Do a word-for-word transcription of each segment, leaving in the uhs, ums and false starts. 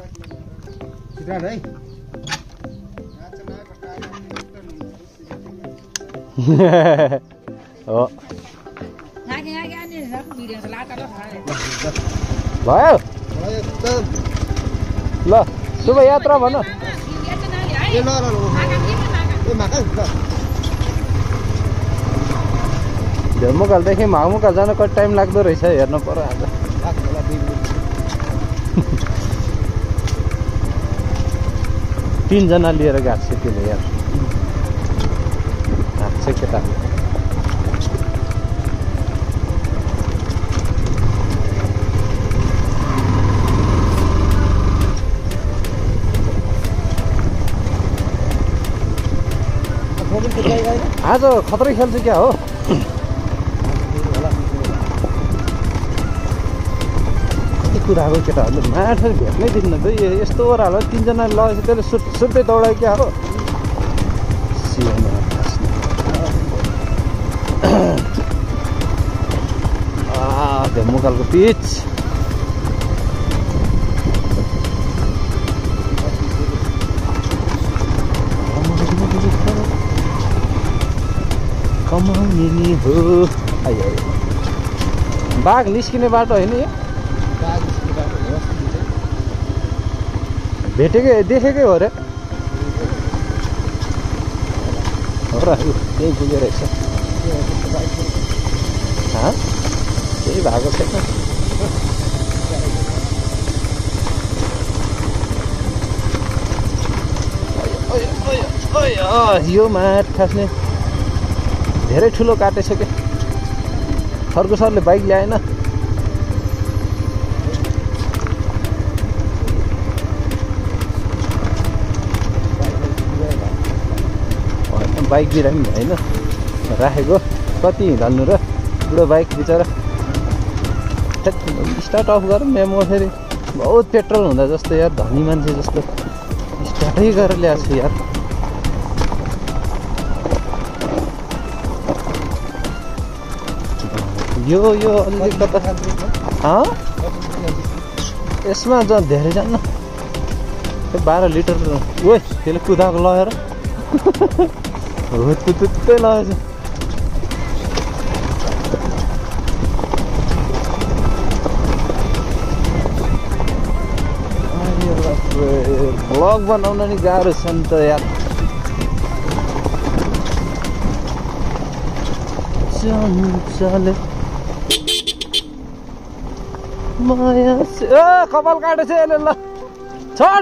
Sudah deh. Oh. Ngaki-ngaki ani satu video selatan loh. भयो ल शुभ यात्रा भन ए ल ल ए माका झर्मुकालदेखि मामुकाल जान कति टाइम लाग्दो रहेछ हेर्नु पर्यो आज तीनजना लिएर गएको छ त्यसले यार हाँस्छ केटा आज खतरै खेल्छ क्या हो कति कुराको केटाहरूले माछा भेट्नै दिन्न त यस्तो ओह्रालो तिनजना लगेपछि त्यसले सुट सुट्टै दौडायो क्या हो झम्मुकालको पिच कमाउने नि हो आयो बाघ निस्किने बाटो होइन यो भेटेकै देखेकै हो रे हो र त्यही पुगेर रहेछ त्यही भएको छैन यो माट खास्ने धेरै ठुलो काटेछ के खर्को सरले बाइक ल्याएन बाइक बिरामी भएन राखेको कति हिँड्नु र बुढो बाइक बिचरा स्टार्ट अफ गरौँ म फेरि बहुत पेट्रोल हुँदा जस्तो यार धनी मान्छे जस्तो स्टार्टै गरेर ल्याएको छु यार यो यो अलिक कता यसमा ज धेरै जान्न बाह्र लिटर ओ त्यसले कुदाएको लगेर हो तुत्तै लगेछ ब्लग बनाउन नि गाह्रो छ नि त यार चले माया ए कपाल काटेछ यसले ल छट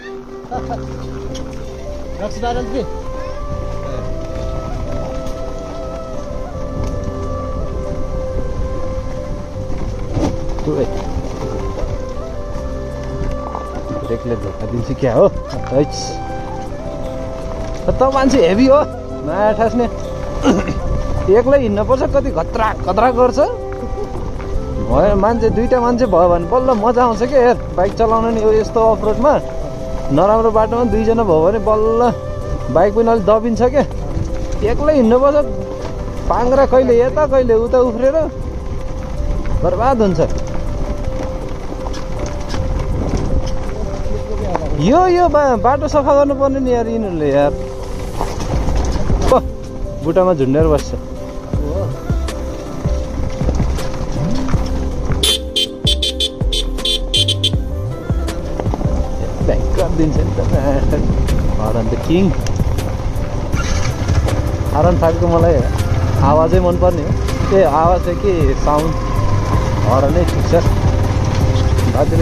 ब्रेकले धोका दिन्छ क्या हो त मान्छे हेभी हो माया ठास्ने एक्लै हिँड्नुपर्छ कति खतरा खतरा गर्छ भयो मान्छे दुईटा मान्छे भयो भने बल्ल मजा आउँछ क्या हेर बाइक चलाउन नि यो यस्तो अफ रोडमा नराम्रो बाटोमा दुईजना भयो भने बल्ल बाइक पनि अलिक दबिन्छ क्या एक्लै हिँड्नुपर्छ पाङ्ग्रा कहिले यता कहिले उता उफ्रेर बर्बाद हुन्छ यो यो बा बाटो सफा गर्नुपर्ने नि यार यिनीहरूले यार बुटामा झुन्डेर बस्छ दिन्छ नि त हरन द किङ हरन फाइभको मलाई आवाजै मनपर्ने हो ए आवाज चाहिँ के साउन्ड हरनै ठिक छ बाजे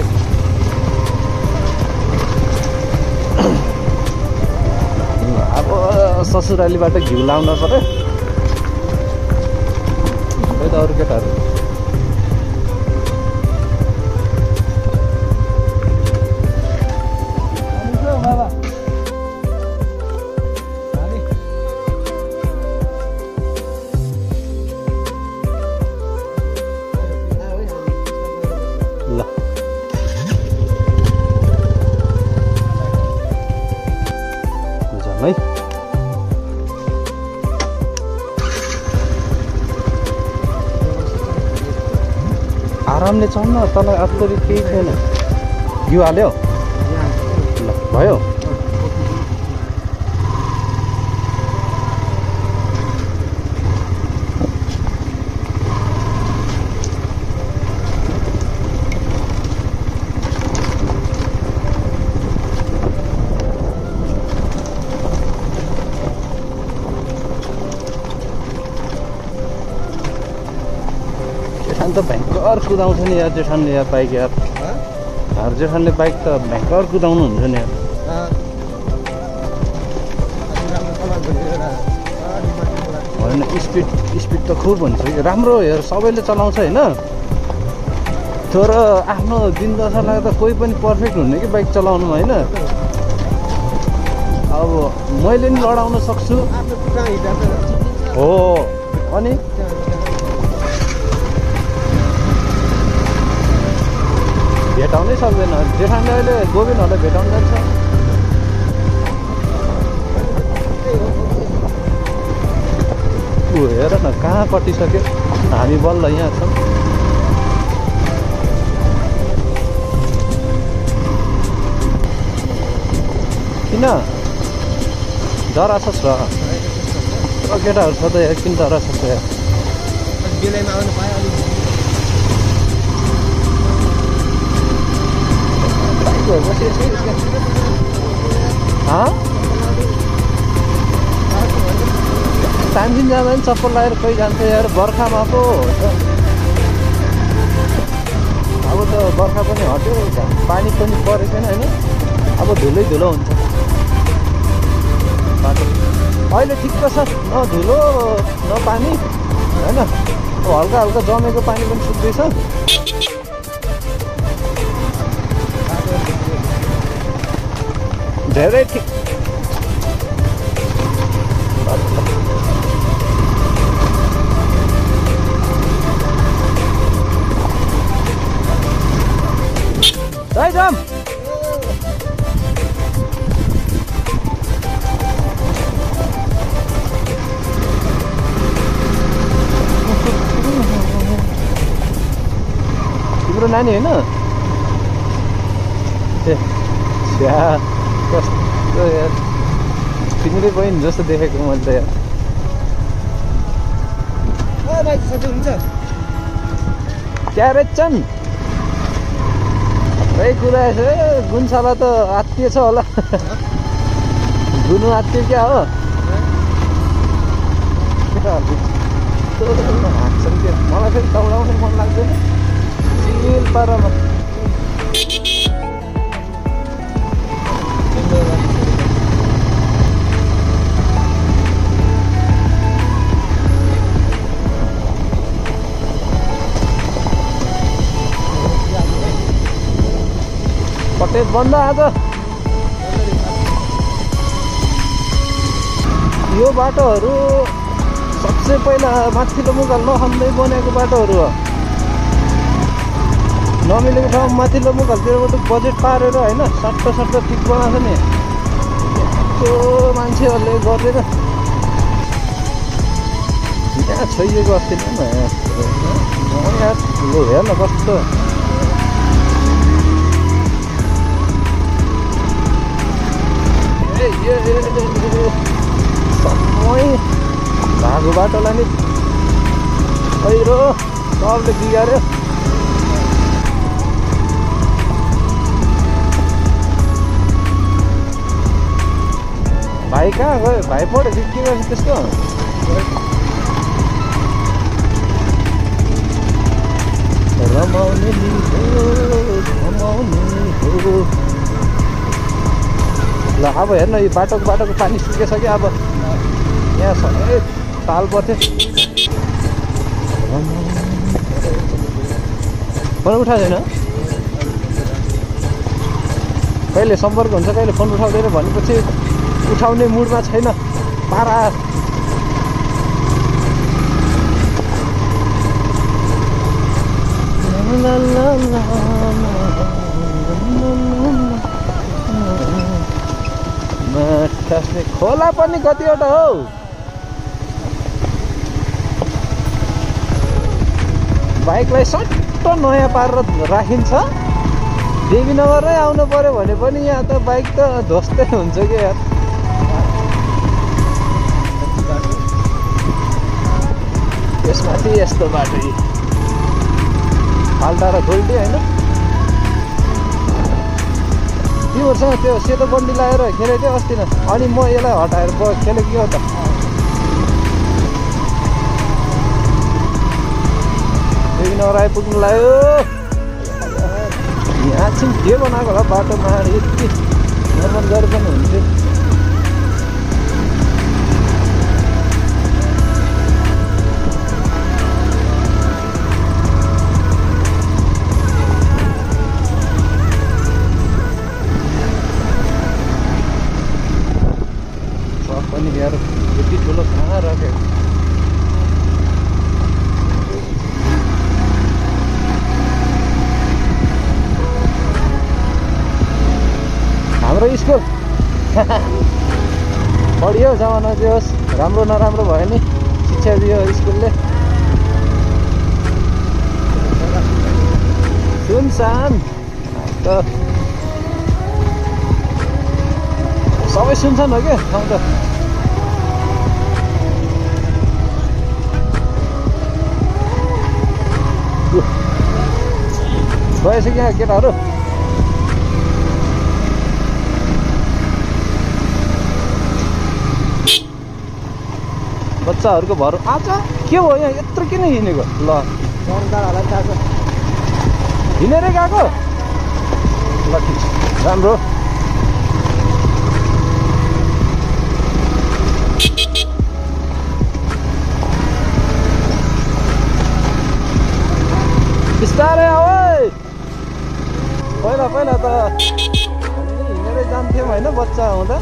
अब ससुरालीबाट घिउ लाउन पर्यो खै त अरू केटाहरू आरामले चढ्न तल आफूले केही छैन घिउ हाल्यो भयो जेठान त भयङ्कर कुदाउँछ नि यार जेठानले यार बाइक यार हर जेठानले बाइक त भयङ्कर कुदाउनु हुन्छ नि यार होइन स्पिड स्पिड त खुब हुन्छ कि राम्रो हेर सबैले चलाउँछ होइन तर आफ्नो दिन दशालाई त कोही पनि पर्फेक्ट हुने कि बाइक चलाउनुमा होइन अब मैले नि लडाउन सक्छु हो अनि भेटाउनै सक्दैन जेठानले अहिले गोविन्दहरूलाई भेटाउनु जान्छ ऊ हेर न कहाँ कटिसक्यो हामी बल्ल यहाँ छौँ किन डराछस् र केटाहरू छ त यार किन डराछस् यार बेलामा आउनु पायो अलिक तानजिन जाँदा पनि चप्पल लगाएर कोही जान्छ यार बर्खामा पो अब त बर्खा पनि हट्यो पानी पनि परेको छैन होइन अब धुलै धुलो हुन्छ बाटो अहिले ठिक्क छ न धुलो न पानी होइन हल्का हल्का जमेको पानी पनि सुक्दैछ धेरै ठिक जय जाम तिम्रो नानी होइन ए छ्या कस्तो यार तिमीले बहिनी जस्तो देखेको मैले त यार क्या रेच्छन् खै कुरा गुन्साला त आत्तिएछ होला गुनु आत्तियो क्या हो हाँक्छन् क्या मलाई फेरि दौडाउने मन लाग्दैन चिल पारामा पटेज बन्द आज यो बाटोहरू सबसे पहिला माथिल्लो मुकाल नखन्दै बनेको बाटोहरू हो नमिलेको ठाउँ माथिल्लो मुकालतिरबाट बजेट पारेर होइन सट्ट सट्ट ठिक बनाएको नि त्यो मान्छेहरूले गर्दैन यहाँ छोइएको अस्ति नै यहाँ लु हेर न कस्तो समय भएको बाटोलाई नि पहिरो सबले बिगार्यो भाइ कहाँ गयो भाइ पढ्यो कि के गर्छ त्यस्तो रमाउने रमाउने ल अब हेर्न यो बाटोको बाटोको पानी सुकेछ कि अब यहाँ सबै ताल पर्थ्यो फोन उठाएको छैन कहिले सम्पर्क हुन्छ कहिले फोन उठाउँदैन भनेपछि उठाउने मुडमा छैन पारा खोला पनि कतिवटा हौ बाइकलाई सट्ट नयाँ पारेर राखिन्छ देवीनगरै आउनु पर्यो भने पनि यहाँ त बाइक त ध्वस्तै हुन्छ कि यार। त्यसमाथि यस्तो बाटो फाल्टा र गोल्टी होइन। तिमीहरूसँग त्यो सेतो बन्डी लगाएर खेलेको थियो अस्ति न, अनि म यसलाई हटाएर खेलेको के हो त? देवीनगर आइपुग्नु लाग्यो। यहाँ चाहिँ के बनाएको होला बाटोमा, यति मर्मत गरे पनि हुन्थ्यो। पनि यार यति ठुलो कहाँ राखेको। हाम्रो स्कुल पढियो जमाना जे होस्, राम्रो नराम्रो भयो नि शिक्षा दियो स्कुलले। सुनसान त सबै सुनसान हो क्या ठाउँ त। गएछ क्या केटाहरू। बच्चाहरूको भर आज के भयो यहाँ यत्रो किन हिँडेको? ल हिँडेरै गएको? ल ठिक छ, राम्रो। बिस्तारै आऊ है। पहिला पहिला त हिँडेरै जान्थ्यौँ होइन बच्चा हुँदा।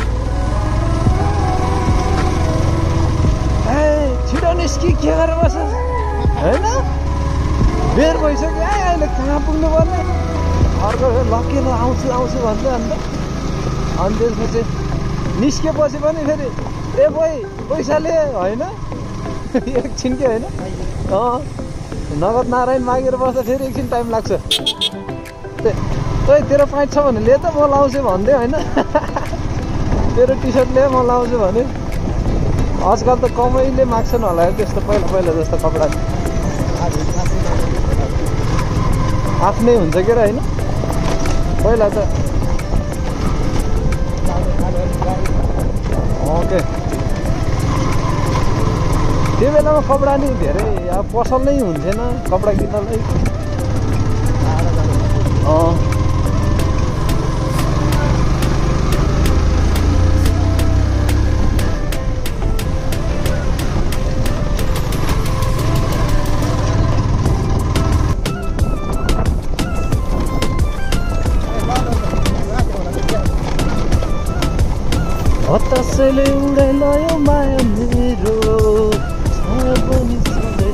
ए छिटो निस्कि के गरेर बस होइन, बेर भइसक्यो। ए अहिले कहाँ पुग्नु पर्ने? अर्को लकेर आउँछु आउँछु भन्छ। अन्त अनि त्यसपछि निस्केपछि पनि फेरि ए बोइ पैसाले होइन एकछिन के होइन। अँ नगद नारायण मागेर बस्दा फेरि एकछिन टाइम लाग्छ। ओइ तेरो पाइट छ भने ले त म लाउँछु भन्दै होइन। तेरो टी सर्ट ल्याए म लाउँछु भने। आजकल त कमैले माग्छन् होला त्यस्तो पहिला पहिला जस्तो कपडा आफ्नै हुन्छ के र होइन। पहिला त ओके त्यो बेलामा कपडा नि धेरै अब पसल नै हुन्थेन कपडा किन्नलाई। अँ हतासैले उडाइ लयो माया मेरो, छाया पनि सधैँ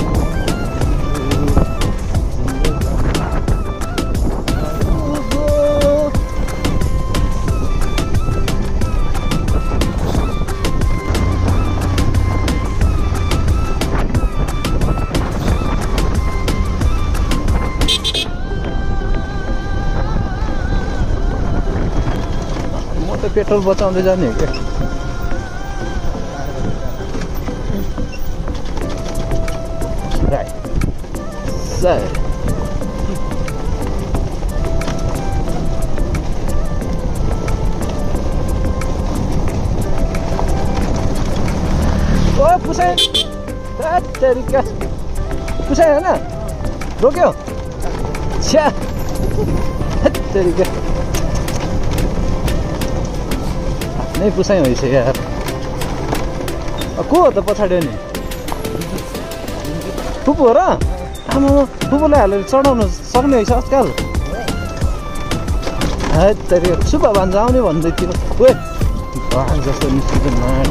पेट्रोल बचाउँदै जाने हो क्या। राइट सर ओ पुसाइ तरिका पुसाइ होइन रोक्यो छ्या तरिका नै पुसाइ भइसक्यो यार। को हो त पछाडि? नि फुपू हो र? आमा फुपूलाई हालेर चढाउनु सक्ने रहेछ आजकल। है तरिका सुब्बा भान्जा आउने भन्दै थियो। ओ भाग जस्तो निस्किन्छ न।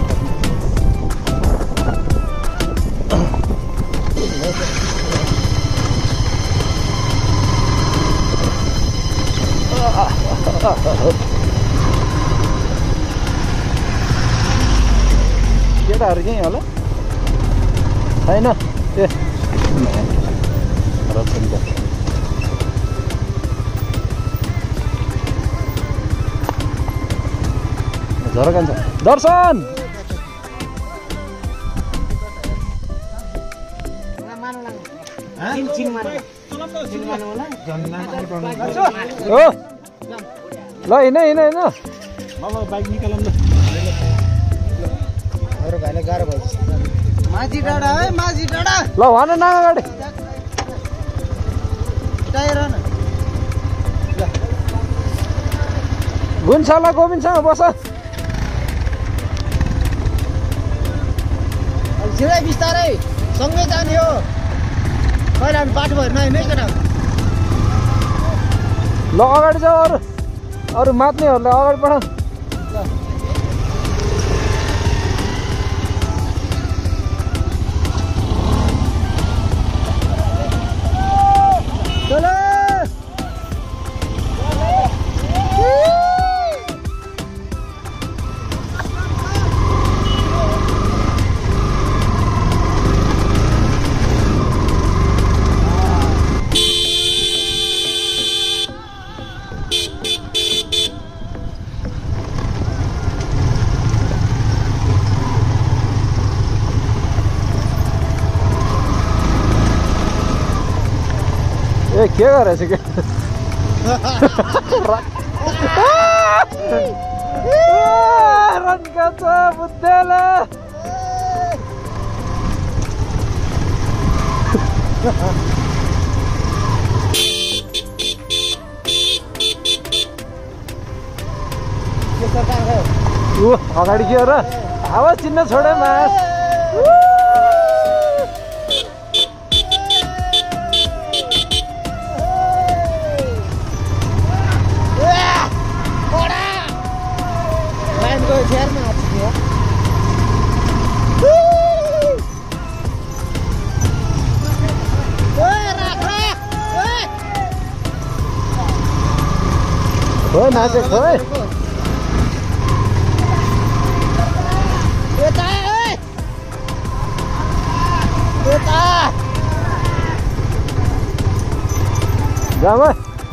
केटाहरू यहीँ होला छैन? ए झर कान्छ दर्शन ओ ल हिँड हिँड हिँड बाइक निकालौँ न अरू भाइलाई गाह्रो भएछ माझी डाँडा है माझी डाँडा ल भन न अगाडि टायर न गुन्साला गोविन्दसँग बस छिरै बिस्तारै सँगै जाने हो पहिला हामी बाटो भएर नहिँड्ने केटा ल अगाडि जाऊ अरू अरू मात्नेहरूलाई अगाडि पठाऊ ए के गरेछ के रनका छ बुद्धेला ऊ अगाडि के हो र हावा चिन्न छोडे मास खोइ नाचे खोइ जाम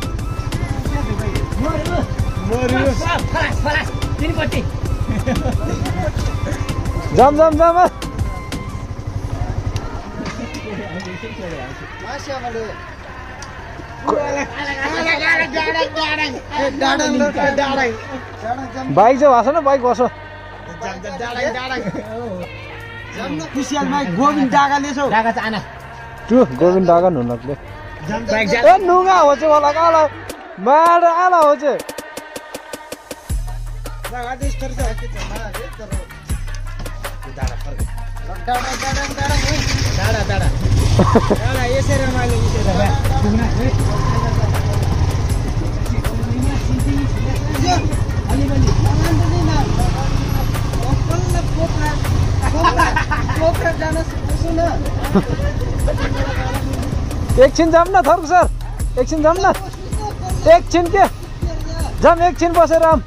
जाम जाम जाम बाइक चाहिँ भएछ न बाइक बस गोविन्द डाँगाले छौ त्यो गोविन्द डाँगा नुनकले ए नुगा हो चाहिँ मलाई काला माड आला हो चाहिँ यसरी एकछिन जाम न थर्क सर एकछिन जाम न एकछिन के जाम एकछिन बसेर आम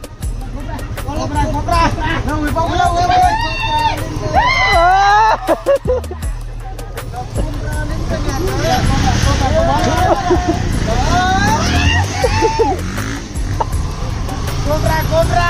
कोब्रा कोब्रा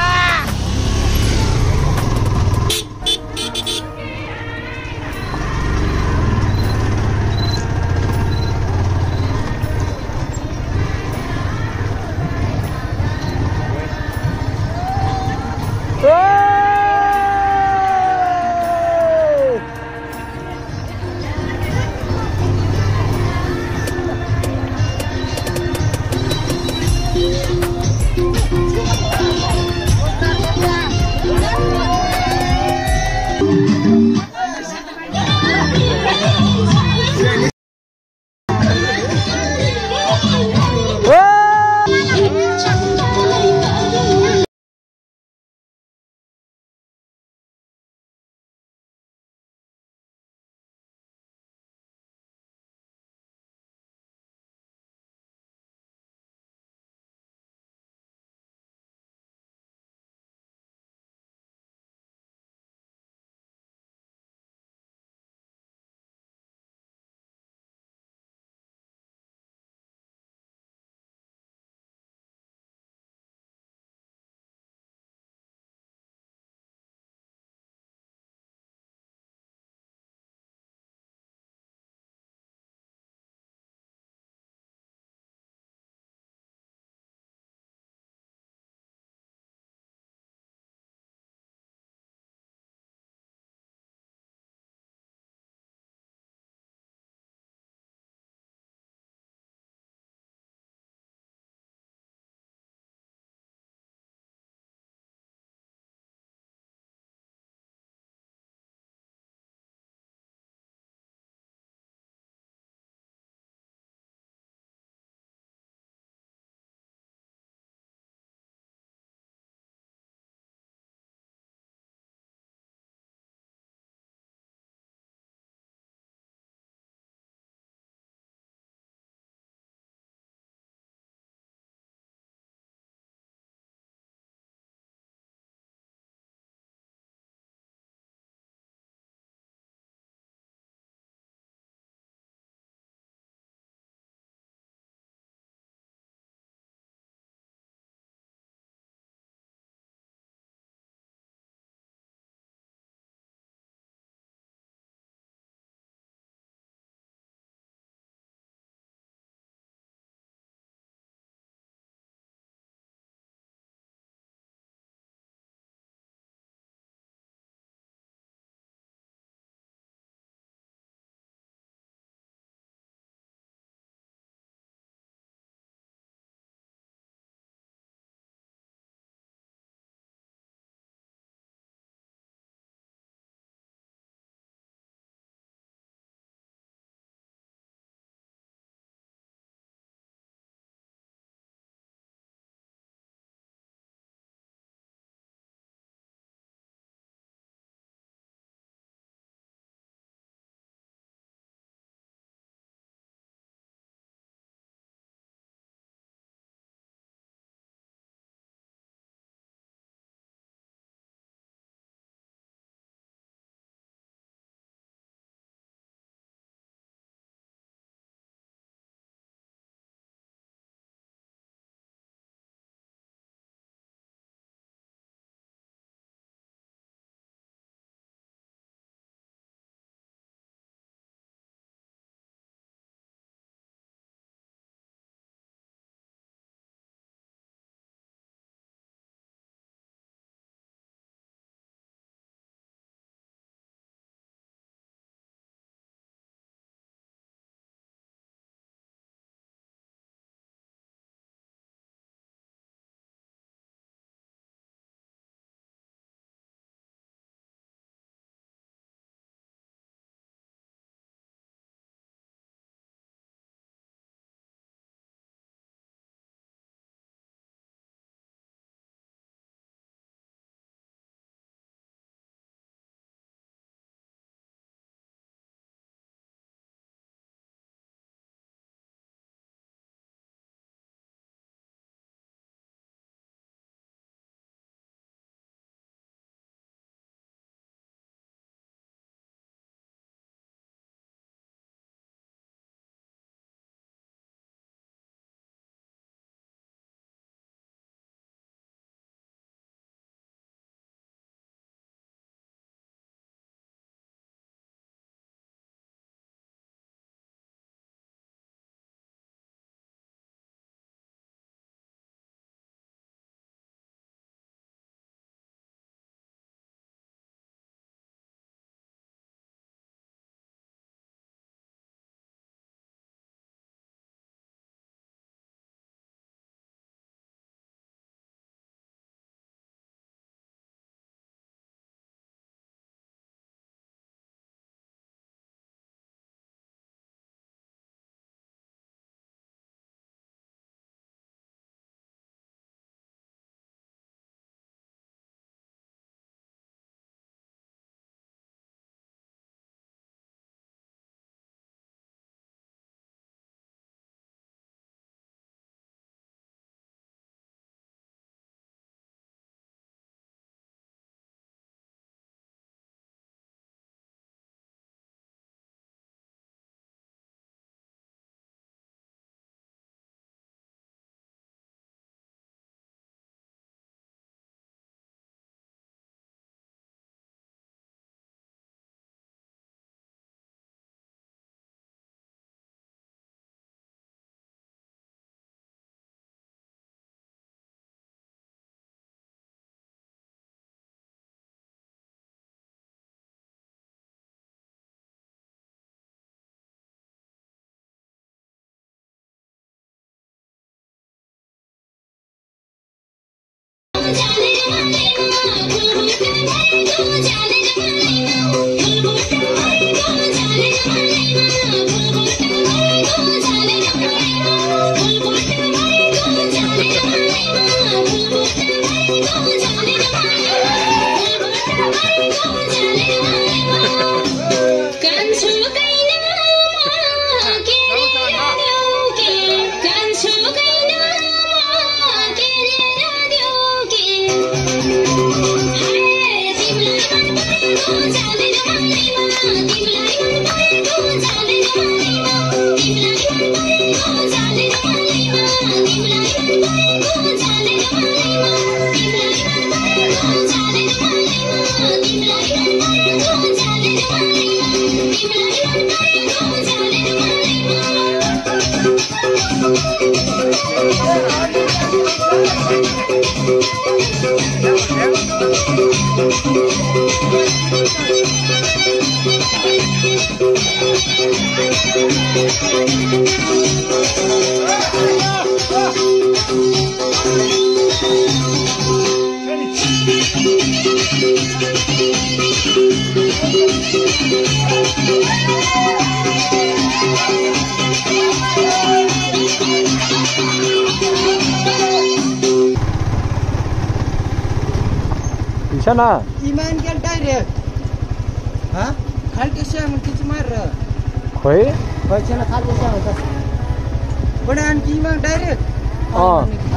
Sana. Iman kan direct. Hah? Khalke siang kici mar. Khoi? Khoi chana khalke siang ta. Bada an ki iman direct. Oh.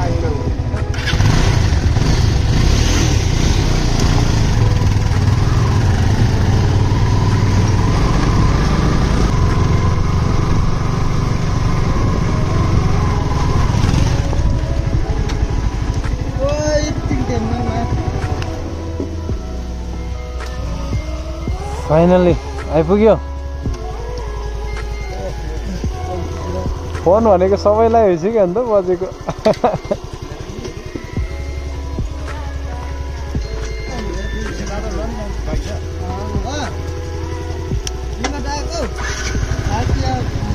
Finally आइपुग्यो फोन भनेको सबैलाई हुन्छ कि अन्त बजेको Ini ada aku. Ada